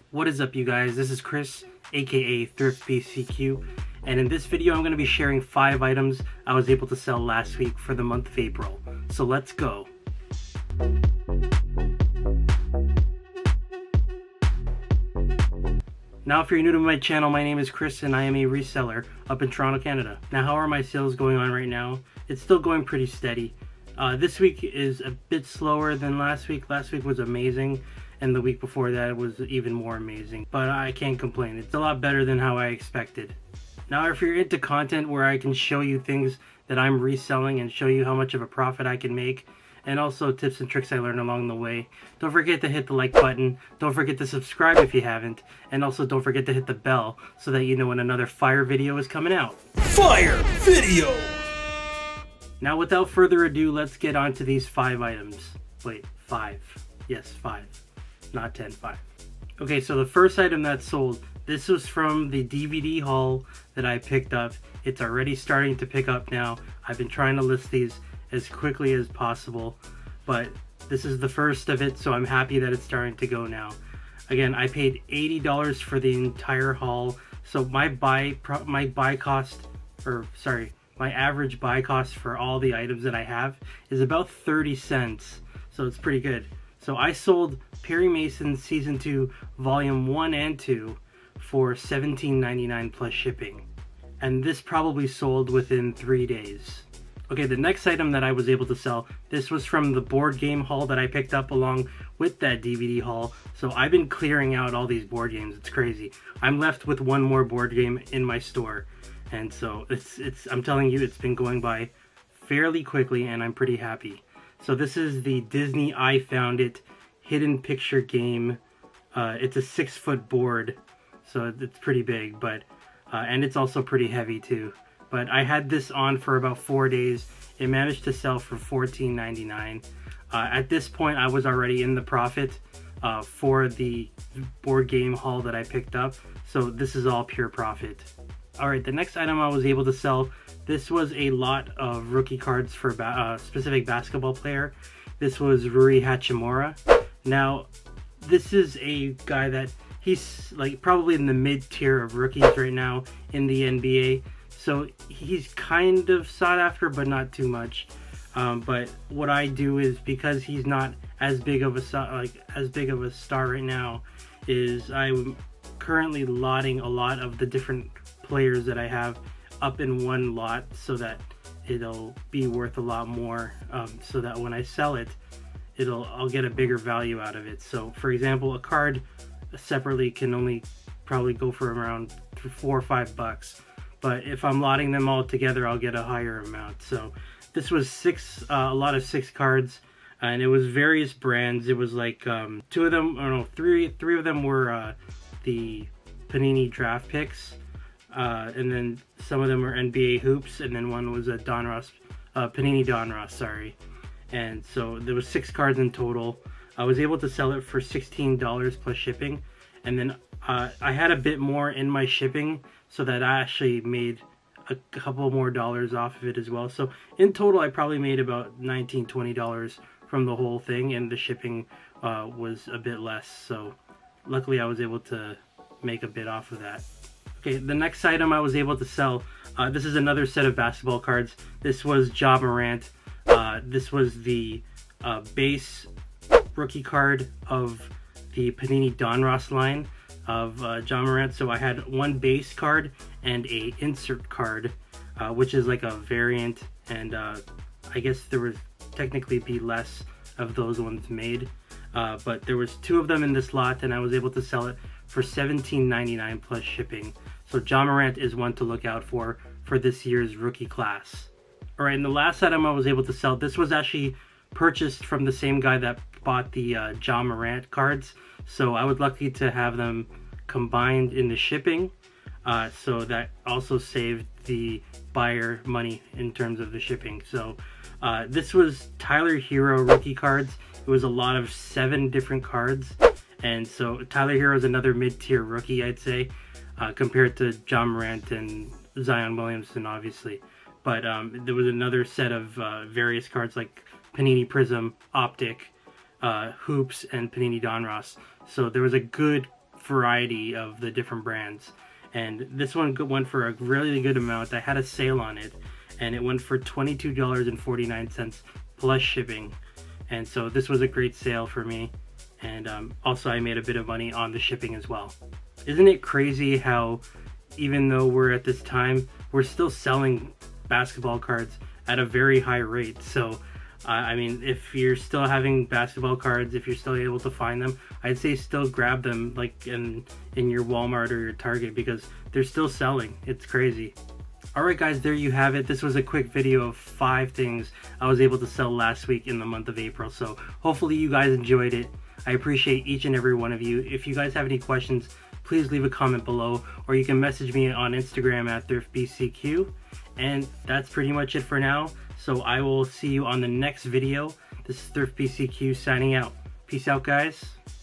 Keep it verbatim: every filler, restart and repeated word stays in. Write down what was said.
What is up, you guys? This is Chris, aka Thrift B C Q, and in this video I'm going to be sharing five items I was able to sell last week for the month of April. So let's go. Now, if you're new to my channel, my name is Chris and I am a reseller up in Toronto, Canada. Now, how are my sales going on right now? It's still going pretty steady. Uh, this week is a bit slower than last week. Last week was amazing, and the week before that was even more amazing. But I can't complain. It's a lot better than how I expected. Now, if you're into content where I can show you things that I'm reselling and show you how much of a profit I can make, and also tips and tricks I learned along the way, don't forget to hit the like button, don't forget to subscribe if you haven't, and also don't forget to hit the bell so that you know when another fire video is coming out. Fire video! Now, without further ado, let's get on to these five items. Wait, five. Yes, five. Not ten, five. Okay, so the first item that sold, this was from the D V D haul that I picked up. It's already starting to pick up now. I've been trying to list these as quickly as possible, but this is the first of it, so I'm happy that it's starting to go now. Again, I paid eighty dollars for the entire haul, so my buy my buy cost, or sorry, my average buy cost for all the items that I have is about thirty cents, so it's pretty good. So I sold Perry Mason Season two Volume one and two for seventeen ninety-nine plus shipping, and this probably sold within three days. Okay, the next item that I was able to sell, this was from the board game haul that I picked up along with that D V D haul. So I've been clearing out all these board games. It's crazy. I'm left with one more board game in my store. And so it's, it's, I'm telling you, it's been going by fairly quickly and I'm pretty happy. So this is the Disney I Found It Hidden Picture game. Uh, it's a six foot board, so it's pretty big, but, uh, and it's also pretty heavy too. But I had this on for about four days. It managed to sell for fourteen ninety-nine. Uh, at this point, I was already in the profit uh, for the board game haul that I picked up. So this is all pure profit. Alright, the next item I was able to sell, this was a lot of rookie cards for a ba uh, specific basketball player. This was Rui Hachimura. Now, this is a guy that he's like probably in the mid tier of rookies right now in the N B A. So he's kind of sought after, but not too much. Um, but what I do is, because he's not as big of a like as big of a star right now, is I'm currently lotting a lot of the different players that I have up in one lot so that it'll be worth a lot more, um, so that when I sell it, it'll I'll get a bigger value out of it. So for example, a card separately can only probably go for around four or five bucks, but if I'm lotting them all together, I'll get a higher amount. So this was six uh, a lot of six cards, and it was various brands. It was like um, two of them, or no, three three of them were uh, the Panini draft picks. Uh, and then some of them are N B A hoops, and then one was a Donruss, uh, Panini Donruss, sorry. And so there was six cards in total. I was able to sell it for sixteen dollars plus shipping, and then uh, I had a bit more in my shipping, so that I actually made a couple more dollars off of it as well. So in total, I probably made about nineteen, twenty dollars from the whole thing, and the shipping uh, was a bit less. So luckily, I was able to make a bit off of that. Okay, the next item I was able to sell, uh, this is another set of basketball cards. This was Ja Morant. Uh, this was the uh, base rookie card of the Panini Donruss line of uh, Ja Morant. So I had one base card and a insert card, uh, which is like a variant, and uh, I guess there would technically be less of those ones made. Uh, but there was two of them in this lot, and I was able to sell it for seventeen ninety-nine plus shipping. So Ja Morant is one to look out for for this year's rookie class. Alright, and the last item I was able to sell, this was actually purchased from the same guy that bought the uh, Ja Morant cards. So I was lucky to have them combined in the shipping. Uh, so that also saved the buyer money in terms of the shipping. So uh, this was Tyler Herro rookie cards. It was a lot of seven different cards. And so Tyler Herro is another mid-tier rookie, I'd say, uh, compared to Ja Morant and Zion Williamson, obviously. But um, there was another set of uh, various cards like Panini Prism, Optic, uh, Hoops, and Panini Donruss. So there was a good variety of the different brands. And this one went for a really good amount. I had a sale on it, and it went for twenty-two dollars and forty-nine cents plus shipping. And so this was a great sale for me. And um, also I made a bit of money on the shipping as well. Isn't it crazy how even though we're at this time, we're still selling basketball cards at a very high rate? So uh, I mean, if you're still having basketball cards, if you're still able to find them, I'd say still grab them, like in in your Walmart or your Target, because they're still selling. It's crazy. Alright guys, there you have it. This was a quick video of five things I was able to sell last week in the month of April. So hopefully you guys enjoyed it. I appreciate each and every one of you. If you guys have any questions, please leave a comment below, or you can message me on Instagram at ThriftBCQ. And that's pretty much it for now. So I will see you on the next video. This is ThriftBCQ signing out. Peace out, guys.